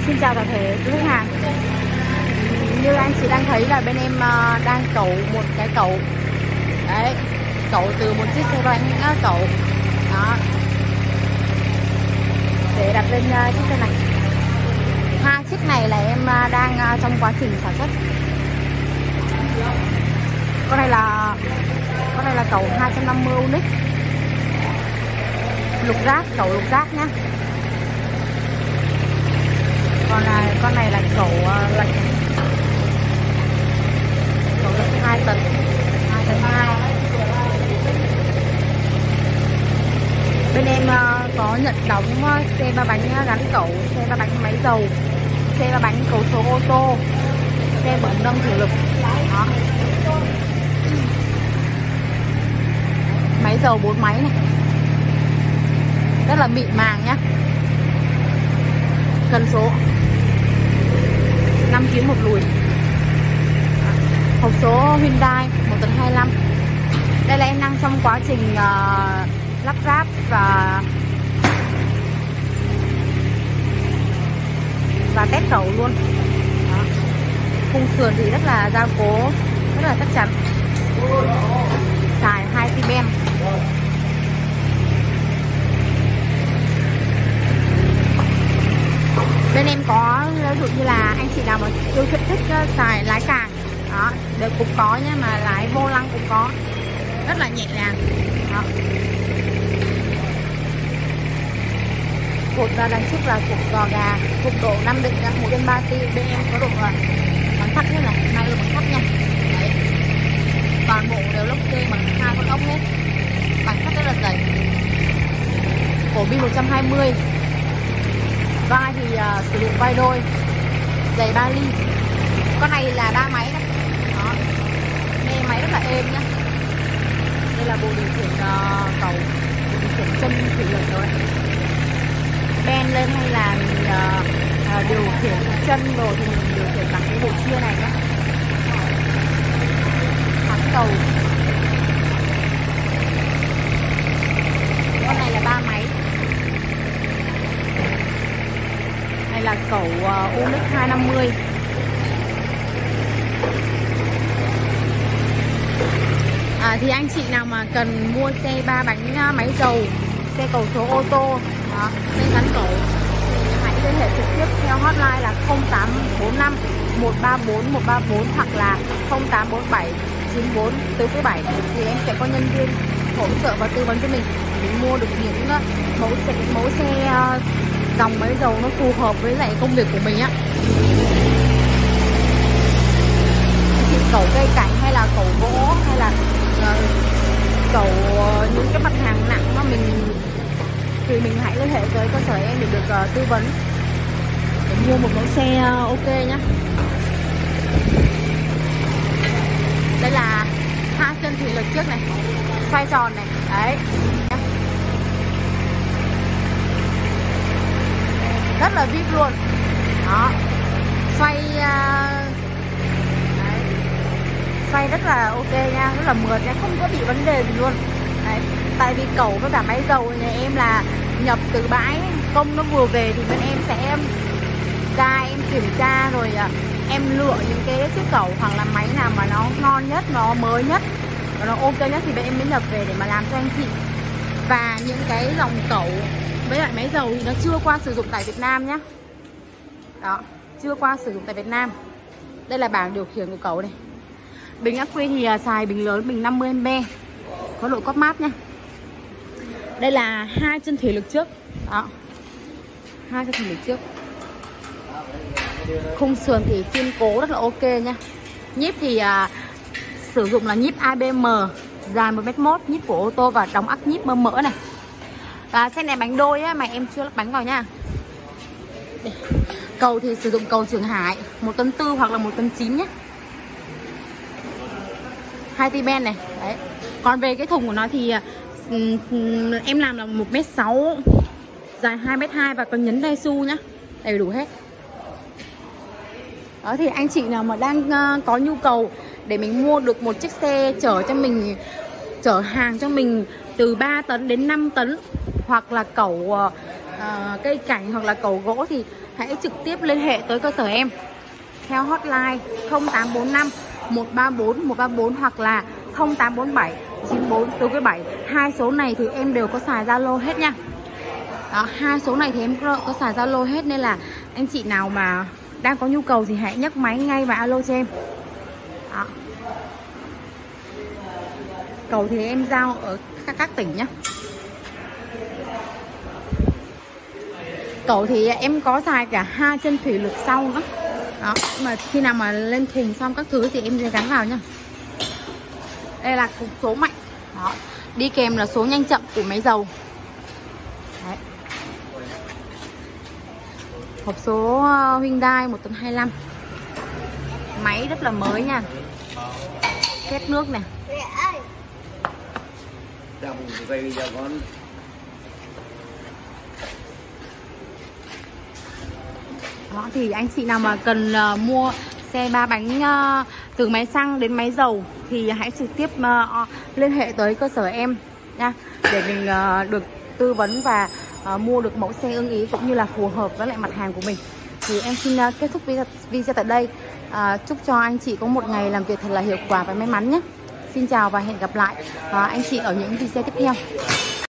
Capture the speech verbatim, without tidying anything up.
Xin chào toàn thể quý khách hàng. Như anh chị đang thấy là bên em đang cẩu một cái cẩu. Đấy, cẩu từ một chiếc xe bánh cẩu. Đó. Để đặt lên chiếc xe này. Hai chiếc này là em đang trong quá trình sản xuất. Con này là con này là cẩu hai trăm năm mươi unit. Lục giác, cẩu lục giác nhá. Còn này, con này là cẩu uh, lạch cẩu lạch hai tấn hai tấn hai. Bên em uh, có nhận đóng uh, xe ba bánh gắn cẩu, xe ba bánh máy dầu, xe ba bánh cẩu số ô tô, xe bẩn nâng thủy lực. Đó. Máy dầu bốn máy này, rất là mịn màng nhá. Cân số năm ký một lùi. Hộp số Hyundai một tấn hai mươi lăm. Đây là em đang trong quá trình uh, lắp ráp và và test cẩu luôn. Đó. Khung sườn thì rất là gia cố, rất là chắc chắn. Xài hai xi ben. Bên em có ví dụ như là anh chị nào mà yêu thích thích xài lái càng, đó, đều cũng có nhá, mà lái vô lăng cũng có, rất là nhẹ nhàng. Đó. Cột đằng trước là cột gò gà, cột độ Nam Định một trên ba ti, bên em có độ bằng sắt thế này, hai là bằng sắt nha. Đấy. Toàn bộ đều lốp xe bằng hai con ốc hết, bằng sắt rất là dày. Cổ bi một trăm hai mươi. Vai thì uh, sử dụng vai đôi, giày ba ly. Con này là đa máy đấy. Đó. Nghe máy rất là êm nhá. Đây là bộ điều khiển uh, cầu, bộ điều khiển chân thủy lực rồi. Ben lên hay là mình uh, uh, điều khiển chân rồi thì mình điều khiển bằng cái bộ chia này nhá. Thắng cầu. Con này là ba máy. Là cẩu uh, Unix hai năm mươi. À, thì anh chị nào mà cần mua xe ba bánh uh, máy dầu, xe cầu số ô tô, đó, xe gắn cẩu thì hãy liên hệ trực tiếp theo hotline là không tám bốn năm một ba bốn một ba bốn hoặc là không tám bốn bảy chín bốn bốn bảy, thì em sẽ có nhân viên hỗ trợ và tư vấn cho mình để mua được những uh, mẫu xe mẫu xe uh, dòng máy dầu nó phù hợp với lại công việc của mình á. Chị cẩu cây cảnh hay là cẩu gỗ hay là uh, cẩu uh, những cái mặt hàng nặng mà mình thì mình hãy liên hệ với cơ sở em để được uh, tư vấn để mua một mẫu xe uh, ok nhá. Đây là hai chân thủy lực trước này, xoay tròn này, đấy. Rất là vip luôn. Đó. Xoay uh, đấy. Xoay rất là ok nha, rất là mượt nha, không có bị vấn đề gì luôn. Đấy. Tại vì cẩu với cả máy dầu nhà em là nhập từ bãi, công nó vừa về thì bên em sẽ ra em kiểm tra rồi uh, em lựa những cái chiếc cẩu hoặc là máy nào mà nó ngon nhất, nó mới nhất, nó ok nhất thì bên em mới nhập về để mà làm cho anh chị. Và những cái dòng cẩu với lại máy dầu thì nó chưa qua sử dụng tại Việt Nam nhá. Đó, chưa qua sử dụng tại Việt Nam. Đây là bảng điều khiển của cẩu này. Bình ắc quy thì xài bình lớn, bình năm mươi am pe, có độ cóp mát nhá. Đây là hai chân thủy lực trước. Đó. Hai chân thủy lực trước. Khung sườn thì kiên cố rất là ok nha. Nhíp thì uh, sử dụng là nhíp a bê em dài một mét mốt, nhíp của ô tô và đóng ắc nhíp bơm mỡ này. Và xe này bánh đôi á, mà em chưa lắp bánh vào nha. Đây. Cầu thì sử dụng cầu Trường Hải một tấn tư hoặc là một tấn chín nhé. Hai ti ben này. Đấy. Còn về cái thùng của nó thì um, em làm là một mét sáu, dài hai mét hai và có nhấn đai su nhá. Đầy đủ hết. Đó, thì anh chị nào mà đang uh, có nhu cầu để mình mua được một chiếc xe chở cho mình, chở hàng cho mình từ ba tấn đến năm tấn, hoặc là cẩu uh, cây cảnh hoặc là cẩu gỗ thì hãy trực tiếp liên hệ tới cơ sở em theo hotline không tám bốn năm một ba bốn một ba bốn hoặc là không tám bốn bảy chín bốn bốn bảy. Hai số này thì em đều có xài Zalo hết nha. Đó, hai số này thì em có, có xài Zalo hết, nên là anh chị nào mà đang có nhu cầu thì hãy nhấc máy ngay và alo cho em. Đó. Cầu thì em giao ở các, các tỉnh nhé. Cầu thì em có xài cả hai chân thủy lực sau nữa. Đó, mà khi nào mà lên thùng xong các thứ thì em sẽ gắn vào nhá. Đây là cục số mạnh. Đó, đi kèm là số nhanh chậm của máy dầu. Đấy. Hộp số Hyundai một tấn hai mươi lăm. Máy rất là mới nha. Két nước này. Đó, thì anh chị nào mà cần uh, mua xe ba bánh uh, từ máy xăng đến máy dầu thì hãy trực tiếp uh, liên hệ tới cơ sở em nha, để mình uh, được tư vấn và uh, mua được mẫu xe ưng ý cũng như là phù hợp với lại mặt hàng của mình. Thì em xin uh, kết thúc video, video tại đây. Uh, chúc cho anh chị có một ngày làm việc thật là hiệu quả và may mắn nhé. Xin chào và hẹn gặp lại uh, anh chị ở những video tiếp theo.